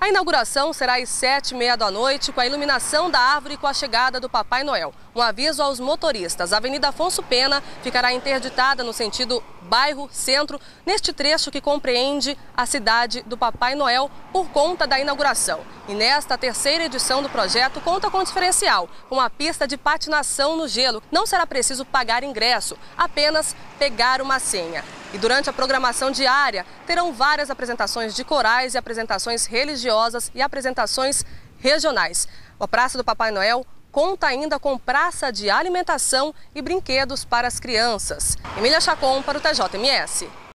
A inauguração será às 7h30 da noite, com a iluminação da árvore e com a chegada do Papai Noel. Um aviso aos motoristas: a Avenida Afonso Pena ficará interditada no sentido bairro-centro, neste trecho que compreende a cidade do Papai Noel, por conta da inauguração. E nesta terceira edição do projeto conta com um diferencial, uma pista de patinação no gelo. Não será preciso pagar ingresso, apenas pegar uma senha. E durante a programação diária, terão várias apresentações de corais e apresentações religiosas e apresentações regionais. A Praça do Papai Noel conta ainda com praça de alimentação e brinquedos para as crianças. Emília Chacon para o TJMS.